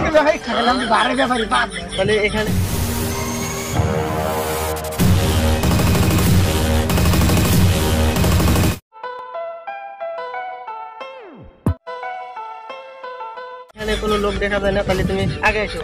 ভাই খাইলাম বারে ব্যাপারি বাদ তাহলে এখানে এখানে কোনো লোক দেখা যায় না, তাহলে তুমি আগে এসো।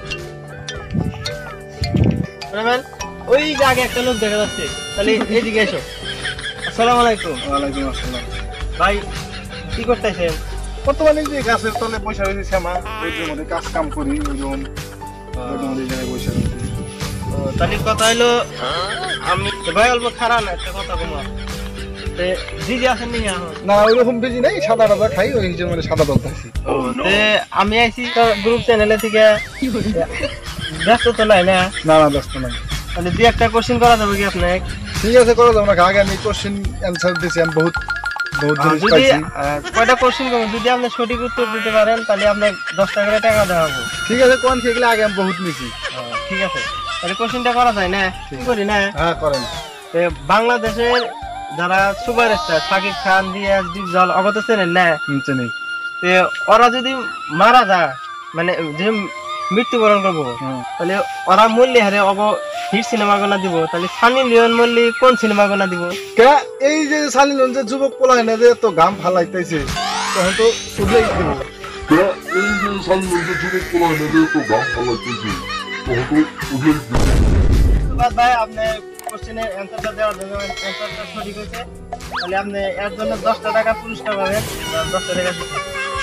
ওই যে আগে একটা লোক দেখা যাচ্ছে, তাহলে এইদিকে এসো। আসসালামু আলাইকুম। ওয়ালাইকুম আসসালাম। ভাই কি করতেছেন? বর্তমানে যে গাছের তলে বসে রয়েছে শ্যামা, ওই যে মধ্যে কাজ কাম করি ওইরকম জায়গায় বসে রয়েছে। তাহলে কথা হলো আমি ভাই অল্প খারাপ না, একটা কথা বলবো। দিদি আছেন নি এখন? না ওইরকম বেশি নাই, সাদা টাদা খাই, ওই হিসেবে মানে সাদা বলতেছি। আমি আইছি গ্রুপ চ্যানেলে থেকে, ব্যস্ত তো নাই না? না না ব্যস্ত নাই। তাহলে দুই একটা কোশ্চেন করা যাবে কি আপনাকে? ঠিক আছে করা যাবে না, আগে আমি কোশ্চেন অ্যান্সার দিয়েছি, আমি বহুত জিনিস যদি পাইছি। কয়টা কোশ্চেন করবো, যদি আপনি সঠিক উত্তর দিতে পারেন তাহলে আপনার 10 টাকা করে টাকা দেওয়া হবে। ঠিক আছে কোন সেগুলো আগে আমি বহুত নিছি। ঠিক আছে, তাহলে কোশ্চেনটা করা যায় না? কি করি না? হ্যাঁ করেন। বাংলাদেশের যারা সুপারস্টার শাকিব খান, রিয়াজ, ডিপজল অগত চেনেন না? চিনি। ওরা যদি মারা যায়, মানে যে মৃত্যুবরণ করবো, তাহলে ওরা মূল্য হারে হিট সিনেমা গোনা দিব, তাহলে সানি লিওন মল্লি কোন সিনেমা গোনা দিব? এই যে সালিলন যে যুবক পোলা না যে তো গাম ফালাইতেছে, তখন তো উঠলেই দিব। এই যে সালিলন যে যুবক পোলা না যে তো গাম ফালাইতেছে, তখন তো উঠলেই দিব। ভাই আপনি কোশ্চেনের অ্যান্সারটা দেওয়ার জন্য, অ্যান্সারটা সঠিক হয়েছে, তাহলে আপনি এর জন্য 10 টাকা পুরস্কার পাবেন। 10 টাকা দিচ্ছি।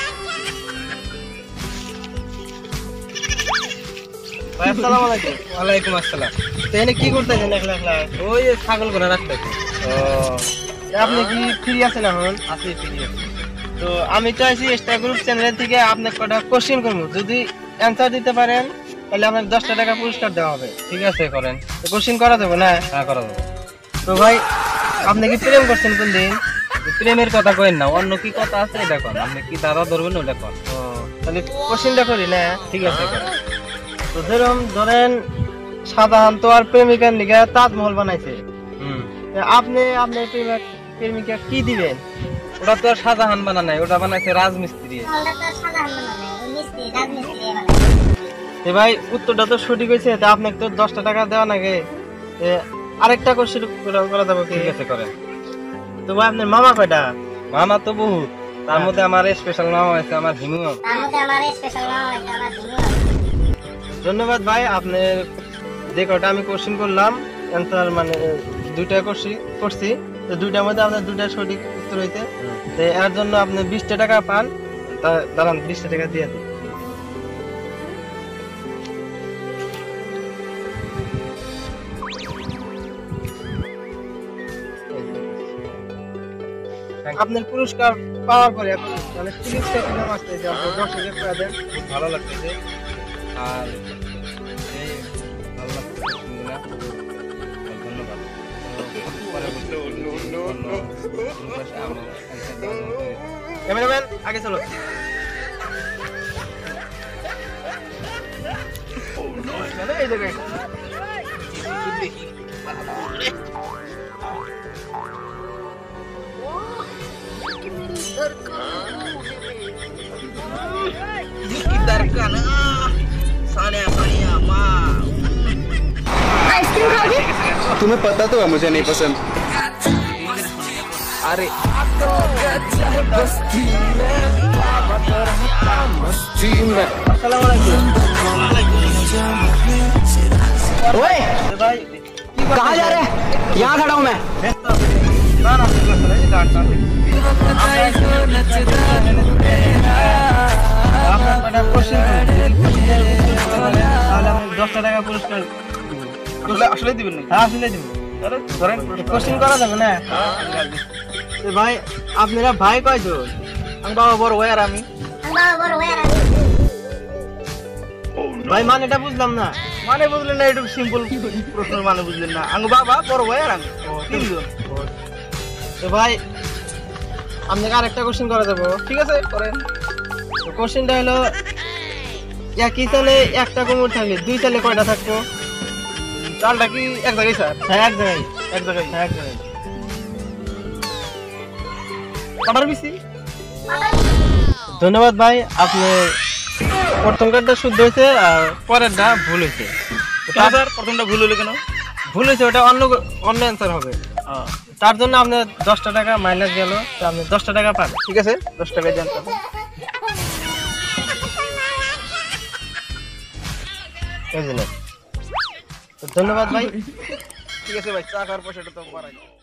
ভাই আসসালামু আলাইকুম। ওয়ালাইকুম আসসালাম। তো এখানে কি করতেছেন একলা একলা? ওই ছাগল করে রাখতেছি। আপনি কি ফ্রি আছেন এখন? আছি ফ্রি আছি। তো আমি তো আছি স্টার গ্রুপ চ্যানেল থেকে, আপনাকে কটা কোশ্চেন করবো, যদি অ্যান্সার দিতে পারেন তাহলে আপনাকে 10 টাকা পুরস্কার দেওয়া হবে। ঠিক আছে করেন। তো কোশ্চেন করা যাবে না? হ্যাঁ করা যাবে। তো ভাই আপনি কি প্রেম করছেন কোন দিন? প্রেমের কথা কইেন না, অন্য কি কথা আছে এটা কন। আপনি কি দাদা ধরবেন ওটা কন। তাহলে কোশ্চেনটা করি না? ঠিক আছে করেন। তো ধরেন সাধারণ তো আর প্রেমিকার লিগে তাজমহল বানাইছে, আপনি আপনার প্রেমিকা কি দিবেন? ওটা তো আর শাহজাহান বানা নাই, ওটা বানাইছে রাজমিস্ত্রি। ভাই উত্তরটা তো সঠিক হয়েছে, তা আপনাকে তো 10 টাকা দেওয়া নাকি? আরেকটা কোশ্চেন করা যাবে? ঠিক আছে করেন। তো ভাই আপনার মামা কয়টা? মামা তো বহুত, তার মধ্যে আমার স্পেশাল মামা আছে আমার হিমু। ধন্যবাদ ভাই, আপনার যে কটা আমি কোশ্চেন করলাম অ্যান্সার মানে দুইটা করছি, তো দুইটার মধ্যে আপনার দুইটা সঠিক উত্তর হইতে, তো এর জন্য আপনি 20 টাকা পান। দাঁড়ান 20 টাকা দিয়ে দিই। আপনার পুরস্কার পাওয়ার পরে এখন মানে ফিলিংসটা কিরকম আসছে যে আপনি 10 টাকা করে দেন? খুব ভালো লাগতেছে। আর এই ভালো লাগতেছে না, ধন্যবাদ। ক্যামেরাম্যান আগে চলো। এই জায়গায় तुम्हें पता तो है मुझे नहीं पसंद। अरे ओए भाई कहाँ जा रहे हैं? यहाँ खड़ा हूँ मैं। ना ना আপনার কটা কোশ্চেন তাহলে আমি 10 টাকা পুরস্কার আসলে দিবেন না? হ্যাঁ আসলে দিব। ধরেন কোশ্চেন করা যাবে না? ভাই আপনারা ভাই কয়জন? আমি বাবা বড় ভাই আর আমি। ভাই মানেটা বুঝলাম না। মানে বুঝলেন না, একটু সিম্পল প্রশ্ন মানে বুঝলেন না। আমি বাবা বড় ভাই আর আমি, তিনজন। তো ভাই আপনাকে আরেকটা কোশ্চেন করা যাবো? ঠিক আছে করেন। তো কোশ্চেনটা হলো একই চালে একটা কুমড় থাকলে 2 চালে কয়টা থাকতো? চালটা কি এক জায়গায় স্যার? হ্যাঁ এক জায়গায়। হ্যাঁ এক জায়গায়। কাটার বেশি। ধন্যবাদ ভাই, আপনি প্রথম কার্ডটা শুদ্ধ হয়েছে আর পরেরটা ভুল হয়েছে। কেন স্যার প্রথমটা ভুল হলো কেন? ভুল হয়েছে, ওটা অন্য অন্য অ্যান্সার হবে। তার জন্য আপনার 10টা টাকা মাইনাস গেল, তো আপনি 10টা টাকা পান। ঠিক আছে 10 টাকায় দেন তাহলে। এই যে নেন। তো ধন্যবাদ ভাই। ঠিক আছে ভাই, চা খাওয়ার পয়সাটা তো বাড়াই।